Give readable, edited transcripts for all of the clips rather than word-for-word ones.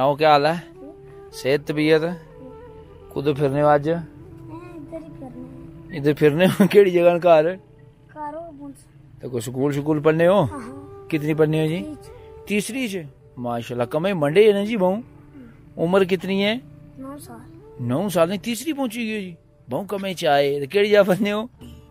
सुनाओ क्या हाल है? सेहत तबीयत? कुदे फिरने हो अज? इधर फिरने हो? केड़ी जगह घर? तो कोई स्कूल शूल पढ़ने हो? कितनी पढ़नी हो जी? तीसरी च? माशाल्लाह कमे मंडे है ना जी बहु। उम्र कितनी है? 9 साल। 9 साल ने तीसरी पहुंची गई जी। बहु कमे च आए केड़ी जगह पढ़ने हो?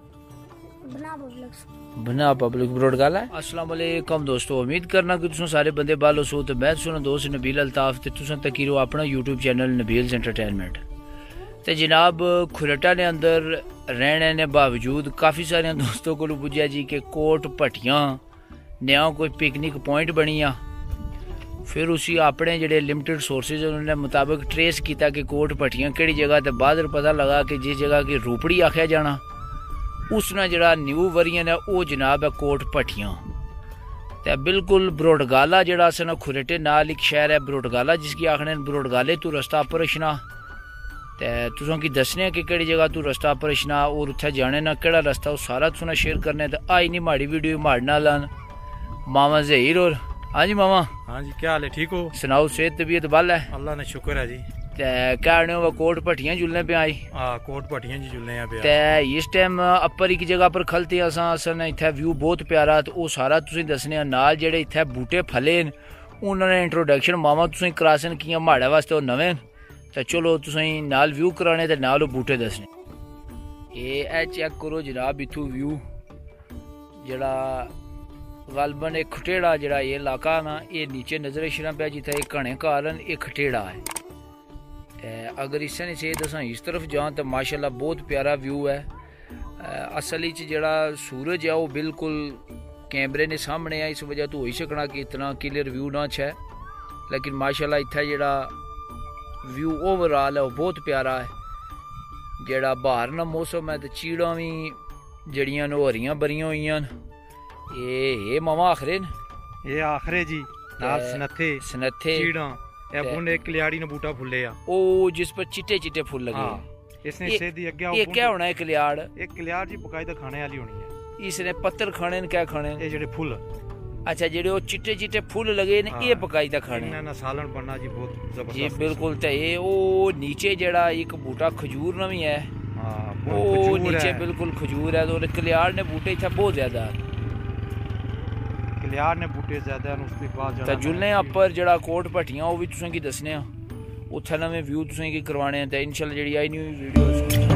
बना पब्लिक ब्रॉडकास्ट है। अस्सलाम वालेकुम दोस्तों, उम्मीद करना कि तुम सारे बंदे बालो सो। तो मैं सुना दोस्त नबील अल्ताफ ते तुम तक रो अपना यूट्यूब चैनल नबील्स एंटरटेनमेंट। ते जनाब खुरटा ने अंदर रहने ने बावजूद काफ़ी सारे दोस्तों को पुज्जा जी कि कोट भट्टियां नया कोई पिकनिक पॉइंट बनिया। फिर उसी अपने जेडे लिमिटेड सोर्सेज उन्होंने मुताबिक ट्रेस किया कि कोट भट्टियां केड़ी जगह। तो बाद पता लगा कि जिस जगह की रूपड़ी आख्या जाना उसने जड़ा न्यू वरियन है वो जनाब है कोट भट्टियां। तो बिल्कुल ब्रोडगाला जड़ा अस खुरेटे नाल एक शहर है ब्रोडगाला जिसकी आखने ब्रोडगाले तू रस्ता पर रछना। तो तुसों की दसने कि केड़ी जगह तू रस्ता पर रछना और उत्थे जाने ना केड़ा रस्ता वो सारा तुसना शेयर करने। तो आई नहीं माड़ी वीडियो माड़ ना लान मामा जहीर और। हाँ जी मामा। हाँ जी क्या हाल है? ठीक हो? सुनाओ सेहत तबीयत बल है? अल्लाह ने शुक्र है जी। कहने हो कोट भट्टियां जुलने पे आई? हाँ कोट भट्टियां जी जुलने पे। ते इस टाइम अपर एक जगह पर खलते असन इत्थे व्यू बहुत प्यारा। तो सारा तुसीं दसने नाल जेडे इत्थे बूटे फले न उन्होंने इंट्रोडक्शन मामा तुसीं करासन कियां माड़े वास्ते वो नवे। तो चलो तुसीं नाल व्यू कराने ते नाल बूटे दसने। ए चेक करो जनाब इत्थू व्यू जड़ा गलबन एक खटेड़ा जड़ा ये इलाका ना ये नीचे नजर इशरा पे जिथे एक घने घर न एक खटेड़ा है। अगर इसे से दसा इस तरफ जाओ तो माशाल्लाह बहुत प्यारा व्यू है। असल जड़ा सूरज है वो बिल्कुल कैमरे ने सामने है इस वजह तो हो ही सकना कि इतना क्लियर व्यू ना है। लेकिन माशाल्लाह इत्थे जड़ा व्यू ओवरऑल है वो बहुत प्यारा है। जड़ा बाहर ना मौसम है तो चीड़ां भी जड़ियां न हरियां बरियां हुई न। ये मामा आखरे न? ये आखरे जी नाल सनथे चीड़ां एक कलियाड़ी ने बूटा फुले आ ओ जिस पर चिट्टे चिट्टे फूल लगे। इसने सीधी आगे ये क्या होना है कलियाड़? एक कलियाड़ जी बकायदा खाने वाली होनी है। इसने पत्थर खाने न क्या खाने? ये जेडे फूल। अच्छा जेडे वो चिट्टे चिट्टे फूल लगे ने ये बकायदा खाने ना सालन बनना जी बहुत जबरदस्त जी बिल्कुल। ते ये ओ नीचे जेड़ा एक बूटा खजूर ना भी है। हां वो नीचे बिल्कुल खजूर है। तो कलियाड़ ने बूटे इत्थे बहुत ज्यादा कलियाड़ ने बूटे ज्यादा न। उसके बाद ते जुलने अपर जेड़ा कोट भट्टियां वो भी तुसें की दसने आ उत्थे नवे व्यू तुसें की करवाने ते इंशाल्लाह जेड़ी आई न्यू वीडियोस।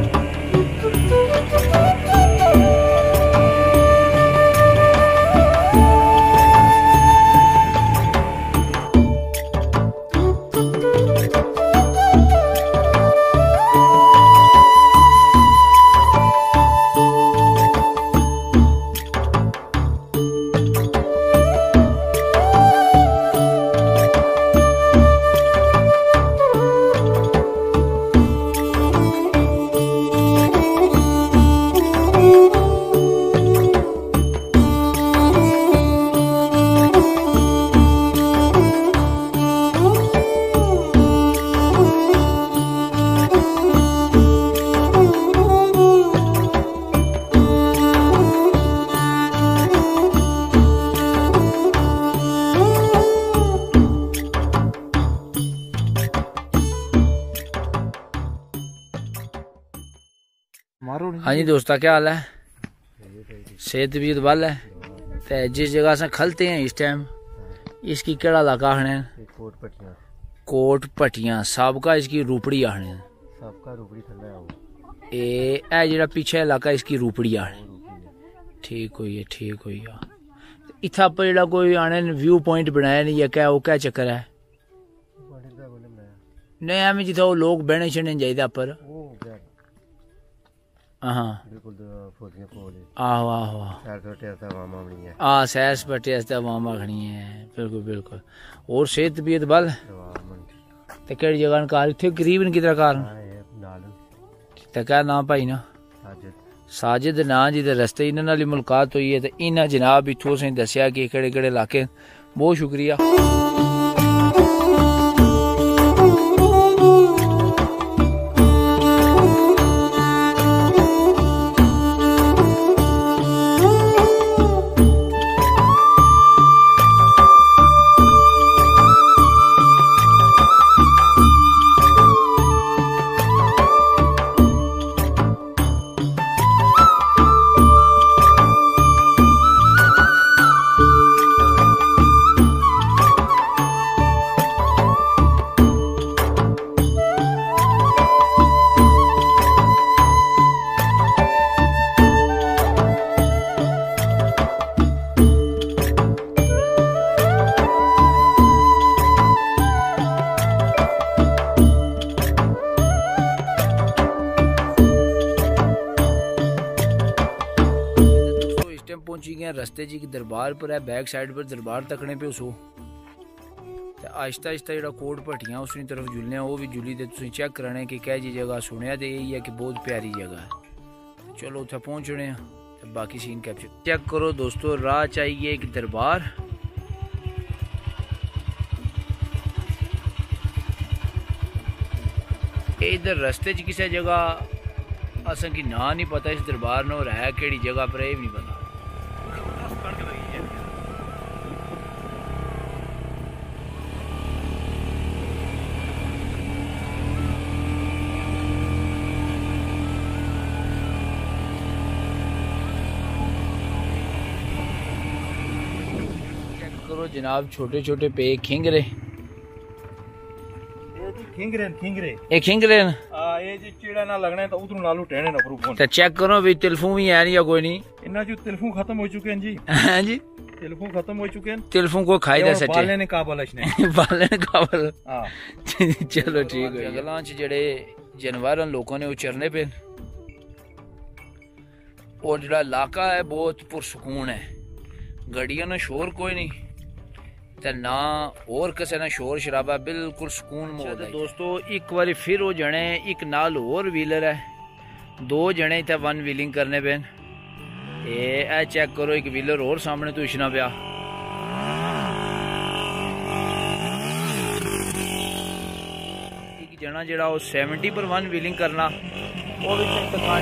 हाँ जी दोस्ता क्या हाल है? सेहत तबीयत बल है? तो जिस जगह से खलते हैं इस टाइम इसकी केड़ा इलाका आखने? कोट भट्टियां साबका इसकी रूपड़ी आखने। ए जेड़ा पीछे इलाका इसकी रूपड़ी आखने। ठीक हुई है ठीक हुई है। इत्थे पर जेड़ा कोई आने व्यू पॉइंट बनाया नहीं है क्या वो क्या चक्कर है? नहीं एवं जिथे वो लोग बहने छड़ने चाहिए पर। हाँ आहो आहो सैर सपाटे अवाम आखनी है बिल्कुल बिल्कुल। और सेहत तबीयत बल? ते केड़ी जगह घर इत्थे करीब न किधर घर? ते क्या नाम भाई ना? साजिद ना जी। ते रस्ते इन्हां नाल मुलाकात हुई है ते इन्हां जनाब इत्थों असें दस्सिया कि केड़े केड़े इलाके। बहुत शुक्रिया। पहुंची गए रस्ते च दरबार पर है, बैक साइड पर दरबार तकने पे उसो आहिस्ता आहिस्ता जो कोट भट्टियां उसकी तरफ जुलने वो भी जुली तो तुम चेक कराने कि कह जी जगह सुनिया तो यही है कि बहुत प्यारी जगह है। चलो उत्थे पहुंचने तो बाकी सीन कैप्चर चेक करो दोस्तों। राह चाहिए एक दरबार, इधर रस्ते च किसी जगह असें की ना नहीं पता इस दरबार न है केड़ी जगह पर, यह भी नहीं पता। करो जनाब छोटे छोटे पे खिंगरे ये जी चीड़ा ना लगने तो उधरों नालू टेने ना प्रूफ तो चेक करो भी तिलफू भी है नहीं या कोई नहीं। इन्ना जो तिलफू खत्म हो चुके हैं जी। हां जी तिलफू खत्म हो चुके हैं। तिलफू को खाई दे सच्चे बाले ने काबल इसने बाले ने काबल। हां चलो ठीक है। जंगलां च जेड़े जानवर लोगों ने उचरने पे और जेड़ा इलाका है बहुत पुरसकून है, गड्डियां ना शोर कोई नहीं ते ना और किसी ना शोर शराबा, बिल्कुल सुकून माहौल है। दोस्तों एक बार फिर वो जने एक नाल और व्हीलर है, दो जने इतने वन व्हीलिंग करने पे ए चेक करो एक व्हीलर और सामने तो इशना पिया। एक जना जड़ा 70 पर वन व्हीलिंग करना वो भी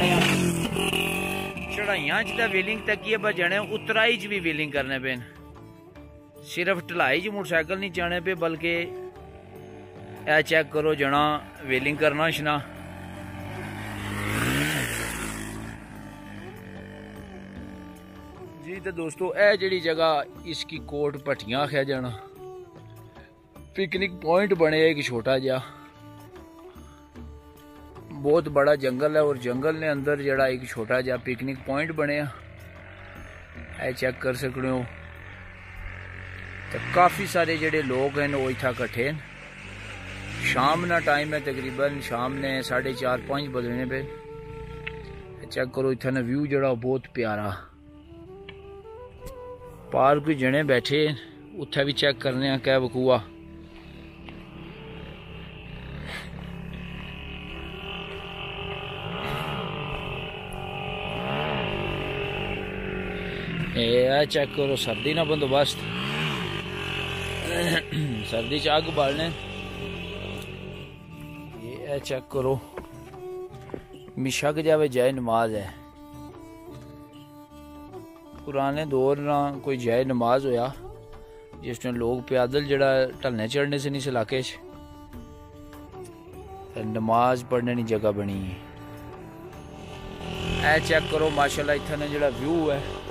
चढ़ाइया च व्हीलिंग तक है, जने उतराई च भी व्हीलिंग करने पे, सिर्फ ढलाई च मोटरसाइकिल नहीं जाने पे बल्कि ए चेक करो जना व्हीलिंग करना शना। जी तो दोस्तों ए जड़ी जगह इसकी कोट भट्टियां आख्या जाना, पिकनिक पॉइंट बने एक छोटा जा, बहुत बड़ा जंगल है और जंगल ने अंदर जड़ा एक छोटा जा पिकनिक पॉइंट बने ए चेक कर सकते हो। तो काफ़ी सारे जेडे लोग हैं वो इतना कट्ठे हैं। शाम ना टाइम है, तकरीबन शाम ने 4:30-5 बजने पे। चेक करो इतना व्यू जड़ा बहुत प्यारा, पार्क भी जने बैठे उत्थे भी चेक करने क्या वकूआ। चेक करो सर्दी ना बंदोबस्त, सर्दी च अग बालने। ये चेक करो मिशक जावे जय नमाज है, पुराने दौर ना कोई जय नमाज होया जिसमें लोग पैदल जड़ा ढलने चढ़ने से नहीं इस इलाके नमाज पढ़ने की जगह बनी है। चेक करो माशाल्लाह इतना जड़ा व्यू है